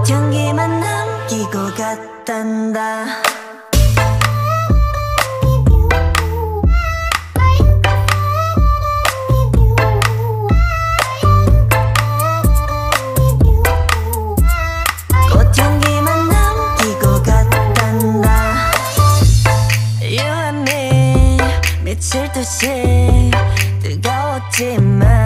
향기만 남기고 갔단다. 꽃향기만 남기고 갔단다. You and me 미칠 듯이 뜨거웠지만